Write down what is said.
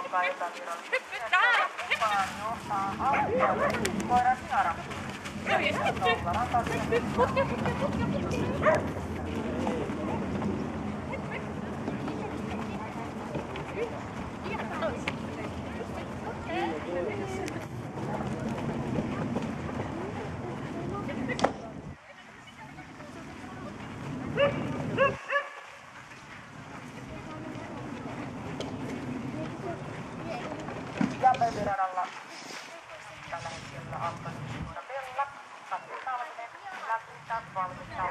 mukaan epävirallisesti. Mukaan johtaa Alppialle koiran Niara. Ja Pöyräradalla tällä hetkellä Afghan Hound Bella, Kati Salminen, lähtää valmistaa